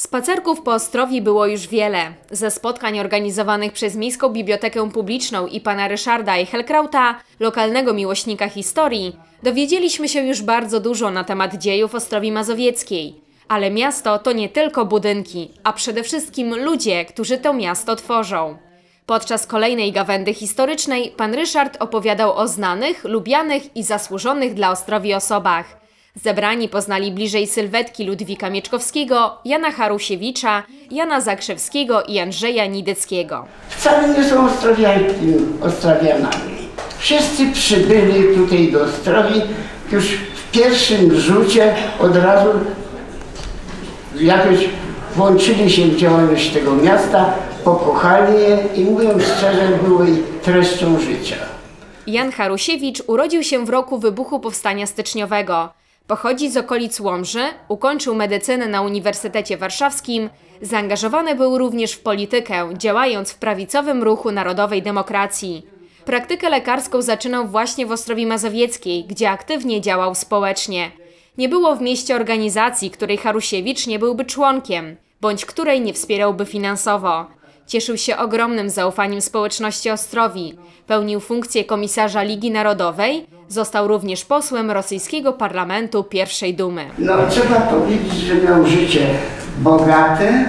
Spacerków po Ostrowi było już wiele. Ze spotkań organizowanych przez Miejską Bibliotekę Publiczną i pana Ryszarda Eichelkrauta, lokalnego miłośnika historii, dowiedzieliśmy się już bardzo dużo na temat dziejów Ostrowi Mazowieckiej. Ale miasto to nie tylko budynki, a przede wszystkim ludzie, którzy to miasto tworzą. Podczas kolejnej gawędy historycznej pan Ryszard opowiadał o znanych, lubianych i zasłużonych dla Ostrowi osobach. Zebrani poznali bliżej sylwetki Ludwika Mieczkowskiego, Jana Harusiewicza, Jana Zakrzewskiego i Andrzeja Nideckiego. Wcale nie są Ostrowianami. Wszyscy przybyli tutaj do Ostrowi już w pierwszym rzucie od razu jakoś włączyli się w działalność tego miasta, pokochali je i mówiąc szczerze, były treścią życia. Jan Harusiewicz urodził się w roku wybuchu Powstania Styczniowego. Pochodzi z okolic Łomży, ukończył medycynę na Uniwersytecie Warszawskim, zaangażowany był również w politykę, działając w prawicowym ruchu Narodowej Demokracji. Praktykę lekarską zaczynał właśnie w Ostrowi Mazowieckiej, gdzie aktywnie działał społecznie. Nie było w mieście organizacji, której Harusiewicz nie byłby członkiem, bądź której nie wspierałby finansowo. Cieszył się ogromnym zaufaniem społeczności Ostrowi, pełnił funkcję komisarza Ligi Narodowej, został również posłem rosyjskiego parlamentu pierwszej Dumy. No trzeba powiedzieć, że miał życie bogate,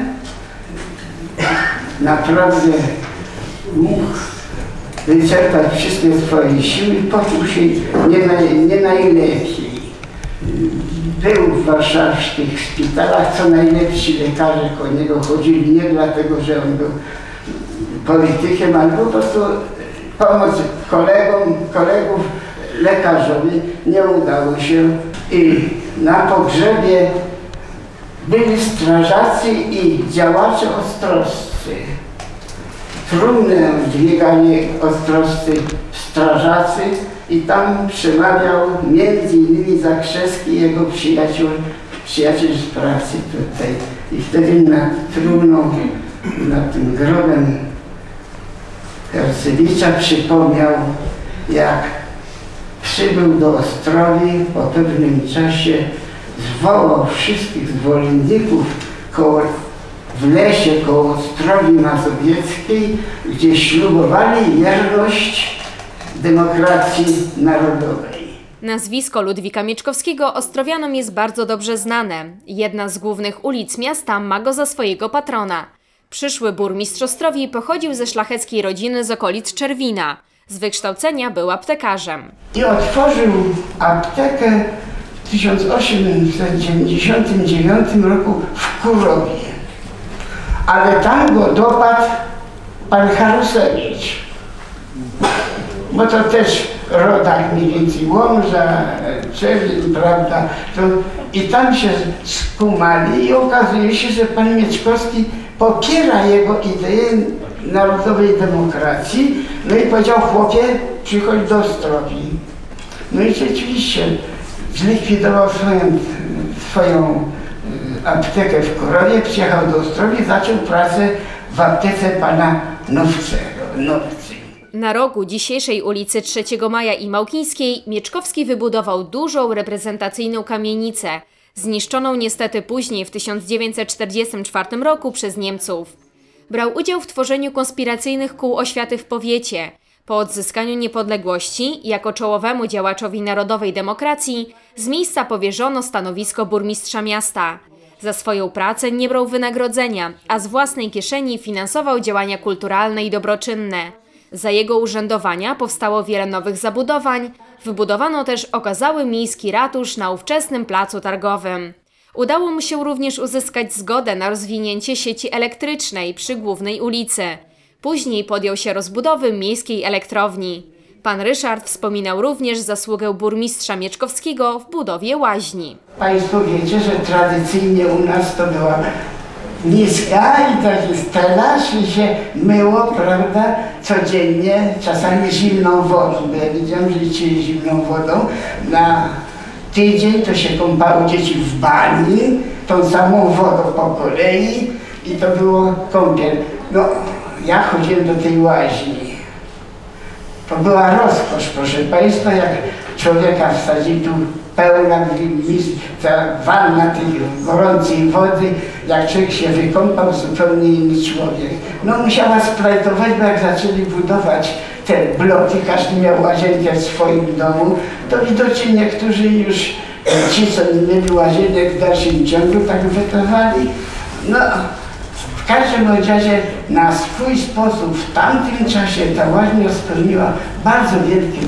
naprawdę mógł wyczerpać wszystkie swoje siły, poczuł się nie najlepiej. Był w warszawskich szpitalach, co najlepsi lekarze koło niego chodzili, nie dlatego, że on był politykiem, ale po prostu pomoc kolegów lekarzowi nie udało się i na pogrzebie byli strażacy i działacze ostrowscy. Trumnę dźwigali ostrowscy strażacy i tam przemawiał między innymi Zakrzewski, jego przyjaciel z pracy tutaj. I wtedy nad trumną, nad tym grobem Hercewicza przypomniał, jak przybył do Ostrowi po pewnym czasie, zwołał wszystkich zwolenników w lesie koło Ostrowi Mazowieckiej, gdzie ślubowali wierność demokracji narodowej. Nazwisko Ludwika Mieczkowskiego ostrowianom jest bardzo dobrze znane. Jedna z głównych ulic miasta ma go za swojego patrona. Przyszły burmistrz Ostrowi pochodził ze szlacheckiej rodziny z okolic Czerwina. Z wykształcenia był aptekarzem. I otworzył aptekę w 1899 roku w Kurowie. Ale tam go dopadł pan Harusewicz. Bo to też rodak mniej więcej Łomża, Czerwin, prawda? I tam się skumali i okazuje się, że pan Mieczkowski popiera jego ideę narodowej demokracji. No i powiedział: chłopie, przychodź do Ostrowi. No i rzeczywiście zlikwidował swoją aptekę w Kurowie, przyjechał do Ostrowi, zaczął pracę w aptece pana Nowcy. Na rogu dzisiejszej ulicy 3 Maja i Małkińskiej Mieczkowski wybudował dużą reprezentacyjną kamienicę, zniszczoną niestety później w 1944 roku przez Niemców. Brał udział w tworzeniu konspiracyjnych kół oświaty w powiecie. Po odzyskaniu niepodległości, jako czołowemu działaczowi Narodowej Demokracji, z miejsca powierzono stanowisko burmistrza miasta. Za swoją pracę nie brał wynagrodzenia, a z własnej kieszeni finansował działania kulturalne i dobroczynne. Za jego urzędowania powstało wiele nowych zabudowań, wybudowano też okazały miejski ratusz na ówczesnym placu targowym. Udało mu się również uzyskać zgodę na rozwinięcie sieci elektrycznej przy głównej ulicy. Później podjął się rozbudowy miejskiej elektrowni. Pan Ryszard wspominał również zasługę burmistrza Mieczkowskiego w budowie łaźni. Państwo wiecie, że tradycyjnie u nas to była miska i taki stelaż i się myło, prawda, codziennie, czasami zimną wodą, bo ja widziałem, że liczyli zimną wodą. Na tydzień to się kąpały dzieci w bani, tą samą wodą po kolei i to było kąpiel. No, ja chodziłem do tej łaźni. To była rozkosz, proszę Państwa, jak człowieka wsadzili tu pełna ta wanna tej gorącej wody, jak człowiek się wykąpał, zupełnie inny człowiek. No musiała splajtować, bo jak zaczęli budować te bloki, każdy miał łazienkę w swoim domu, to widocznie niektórzy już ci, co nie mieli łazienek w dalszym ciągu, tak wytowali. No, w każdym razie na swój sposób w tamtym czasie ta łaźnia spełniła bardzo wielkie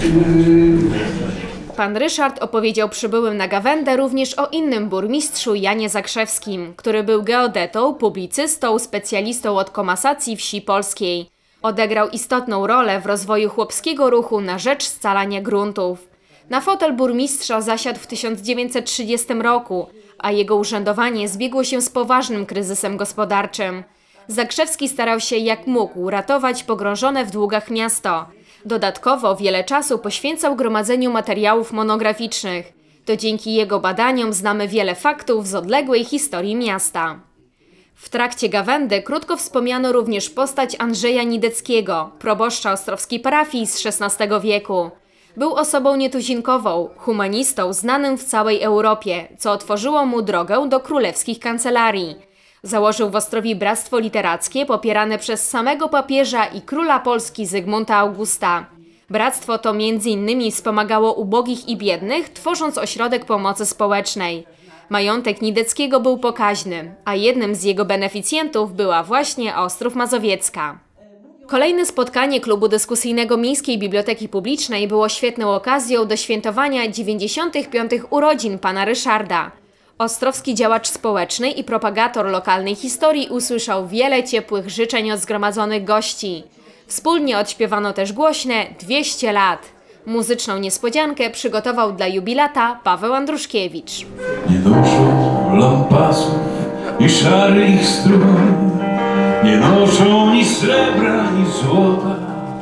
Pan Ryszard opowiedział przybyłym na gawędę również o innym burmistrzu Janie Zakrzewskim, który był geodetą, publicystą, specjalistą od komasacji wsi polskiej. Odegrał istotną rolę w rozwoju chłopskiego ruchu na rzecz scalania gruntów. Na fotel burmistrza zasiadł w 1930 roku, a jego urzędowanie zbiegło się z poważnym kryzysem gospodarczym. Zakrzewski starał się jak mógł ratować pogrążone w długach miasto. Dodatkowo wiele czasu poświęcał gromadzeniu materiałów monograficznych. To dzięki jego badaniom znamy wiele faktów z odległej historii miasta. W trakcie gawędy krótko wspomniano również postać Andrzeja Nideckiego, proboszcza ostrowskiej parafii z XVI wieku. Był osobą nietuzinkową, humanistą znanym w całej Europie, co otworzyło mu drogę do królewskich kancelarii. Założył w Ostrowi Bractwo Literackie popierane przez samego papieża i króla Polski Zygmunta Augusta. Bractwo to m.in. wspomagało ubogich i biednych, tworząc ośrodek pomocy społecznej. Majątek Nideckiego był pokaźny, a jednym z jego beneficjentów była właśnie Ostrów Mazowiecka. Kolejne spotkanie klubu dyskusyjnego Miejskiej Biblioteki Publicznej było świetną okazją do świętowania 95. urodzin pana Ryszarda. Ostrowski działacz społeczny i propagator lokalnej historii usłyszał wiele ciepłych życzeń od zgromadzonych gości. Wspólnie odśpiewano też głośne 200 lat. Muzyczną niespodziankę przygotował dla jubilata Paweł Andruszkiewicz. Nie noszą lampasów i szarych strój, nie noszą ni srebra, ni złota,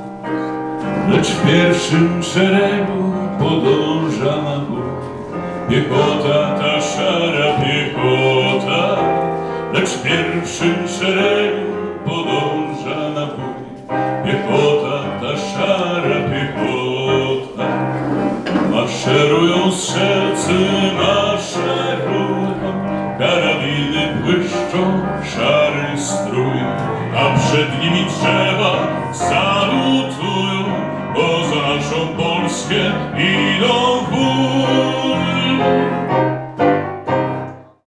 lecz w pierwszym szeregu podąża na bój. Piechota, ta szara piechota, lecz w pierwszym szeregu podąża na bój. Piechota, ta szara piechota, maszerują strzelcy, maszerują, karabiny błyszczą, szary strój, a przed nimi drzewa salutują, bo za naszą Polskę